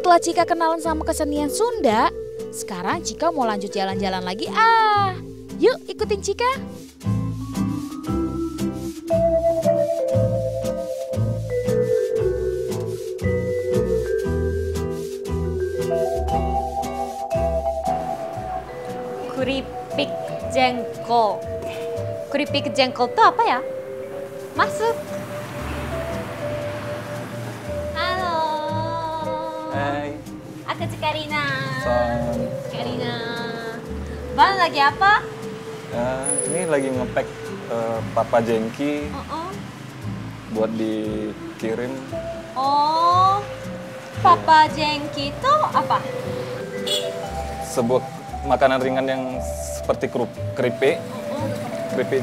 Setelah Cika kenalan sama kesenian Sunda, sekarang Cika mau lanjut jalan-jalan lagi. Yuk ikutin Cika. Keripik jengkol. Keripik jengkol itu apa ya? Masuk. Halo. Hai. Aku Cikarina. Son. Cikarina. Bang lagi apa? Ini lagi ngepack Papa Jengki buat dikirim. Oh, Papa Jengki itu apa? Sebuah makanan ringan yang seperti keripik, keripik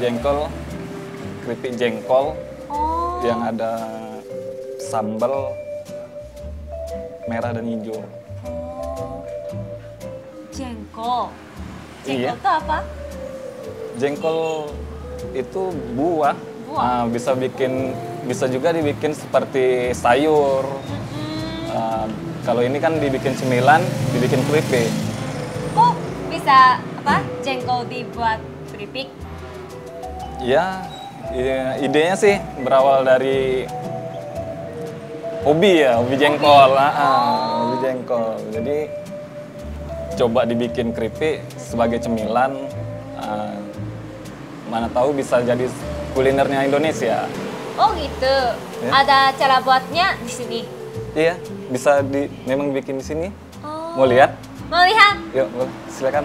jengkol Oh. yang ada sambal merah dan hijau. Oh. Jengkol. Iya. Jengkol itu apa? Jengkol itu buah. Buah. Bisa juga dibikin seperti sayur. Kalau ini kan dibikin cemilan, dibikin keripik. Oh, bisa apa? Jengkol dibuat keripik? Ya, idenya sih berawal dari hobi jengkol. Hobi jengkol. Jadi coba dibikin keripik sebagai cemilan. Mana tahu bisa jadi kulinernya Indonesia. Oh gitu. Ya. Ada cara buatnya di sini. Iya, bisa memang bikin di sini. Oh. Mau lihat? Mau lihat? Yuk, boleh. Silakan.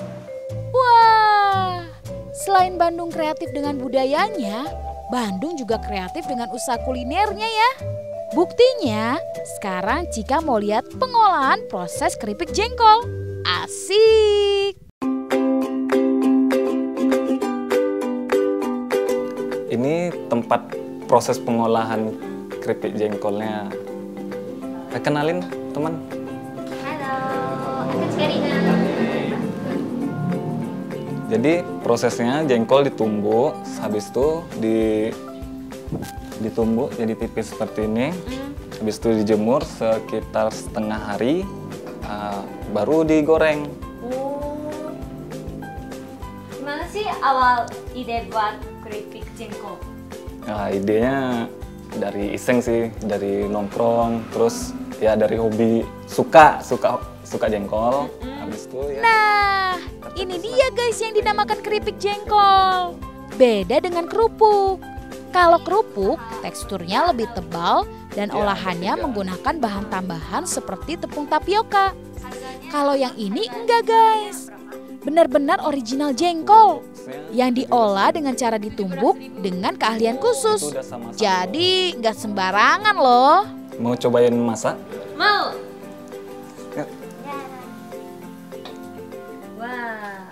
Wah, selain Bandung kreatif dengan budayanya, Bandung juga kreatif dengan usaha kulinernya ya. Buktinya, sekarang Cika mau lihat pengolahan proses keripik jengkol. Asik! Ini tempat proses pengolahan keripik jengkolnya. Kenalin, teman. Halo, aku Cikarina. Jadi prosesnya jengkol ditumbuk, habis itu ditumbuk jadi tipis seperti ini. Habis itu dijemur sekitar setengah hari, baru digoreng. Oh. Gimana sih awal ide buat keripik jengkol? Nah, idenya dari iseng sih, dari nongkrong, terus ya dari hobi suka jengkol. Habis itu ya. Nah, ini dia guys yang dinamakan keripik jengkol. Beda dengan kerupuk. Kalau kerupuk, teksturnya lebih tebal dan olahannya menggunakan bahan tambahan seperti tepung tapioka. Kalau yang ini enggak guys. Benar-benar original jengkol yang diolah dengan cara ditumbuk dengan keahlian khusus. Jadi nggak sembarangan loh. Mau cobain masak? Mau. Ya. Wah.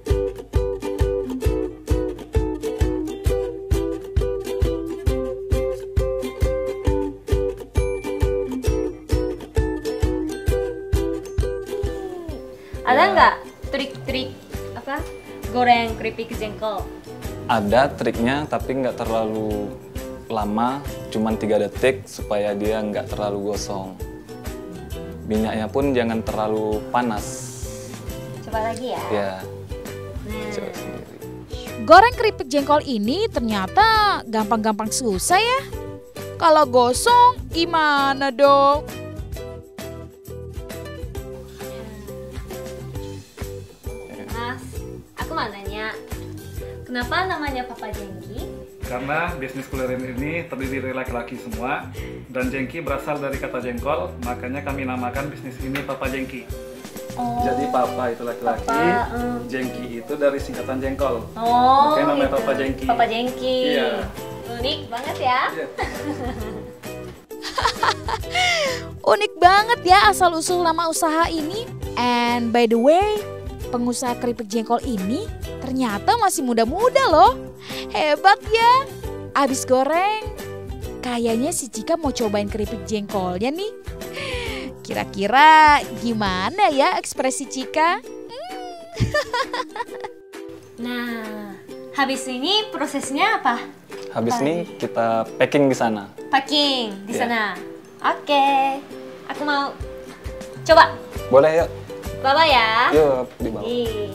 Ada nggak trik-trik apa goreng keripik jengkol? Ada triknya, tapi nggak terlalu lama, cuman 3 detik supaya dia nggak terlalu gosong. Minyaknya pun jangan terlalu panas. Coba lagi ya. Ya, Nah. coba sendiri. Goreng keripik jengkol ini ternyata gampang-gampang susah ya. Kalau gosong gimana dong? Mas, aku mau nanya, kenapa namanya Papa Jengki? Karena bisnis kuliner ini terdiri dari laki-laki semua dan jengki berasal dari kata jengkol, makanya kami namakan bisnis ini Papa Jengki. Oh. Jadi Papa itu laki-laki, Papa, jengki itu dari singkatan jengkol. Oh, Makanya namanya gitu. Papa Jengki. Papa Jengki. Iya. Unik banget ya. Iya. Unik banget ya asal-usul nama usaha ini. And by the way, pengusaha keripik jengkol ini ternyata masih muda-muda loh. Hebat ya. Abis goreng, kayaknya si Cika mau cobain keripik jengkolnya nih. Kira-kira gimana ya ekspresi Cika? Nah, habis ini prosesnya apa? Habis ini kita packing di sana. Packing di Iya. sana. Oke, aku mau. Coba, Boleh yuk. bawa ya. Yuk di bawah. Ih.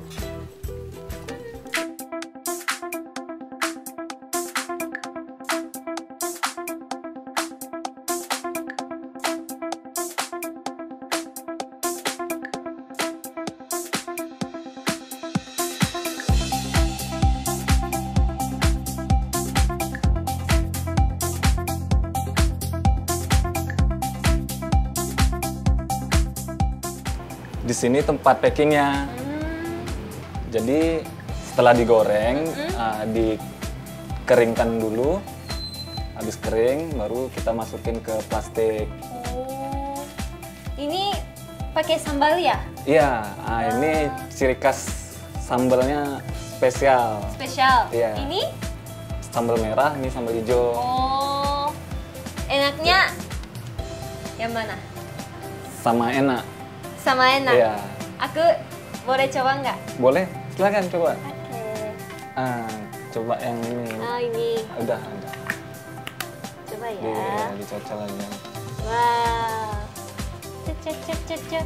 Di sini tempat packingnya. Jadi setelah digoreng, dikeringkan dulu. Habis kering, baru kita masukin ke plastik. Oh, ini pakai sambal ya? Iya, ini ciri khas sambalnya spesial. Spesial. Iya. Ini? Sambal merah, ini sambal hijau. Oh, enaknya yang mana? Sama enak. Sama enak. Iya. Aku boleh coba nggak? Boleh, silakan coba. Oke. Coba yang ini. Oh ini, Udah. coba ya. Iya, dicocol aja. Wow. Cet.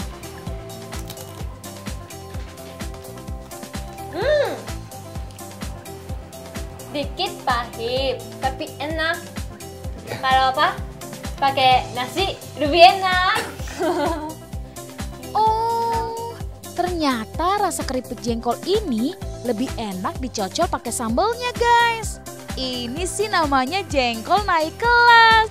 Dikit pahit, tapi enak. Kalau apa? Pakai nasi lebih enak. Oh, ternyata rasa keripik jengkol ini lebih enak dicocol pakai sambalnya guys. Ini sih namanya jengkol naik kelas.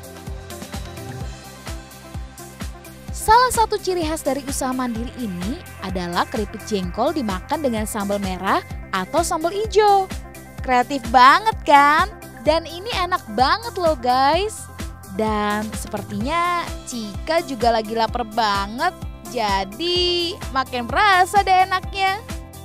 Salah satu ciri khas dari usaha mandiri ini adalah keripik jengkol dimakan dengan sambal merah atau sambal hijau. Kreatif banget kan? Dan ini enak banget loh guys. Dan sepertinya Cika juga lagi lapar banget. Jadi makin berasa deh enaknya.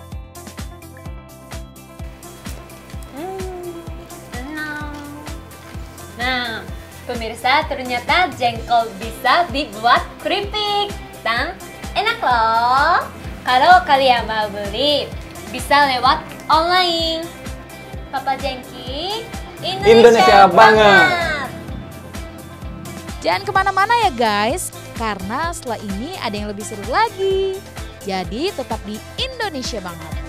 Enak. Nah, pemirsa, ternyata jengkol bisa dibuat keripik dan enak loh. Kalau kalian mau beli, bisa lewat online. Papa Jengki, Indonesia banget. Jangan kemana-mana ya guys, karena setelah ini ada yang lebih seru lagi. Jadi tetap di Indonesia banget.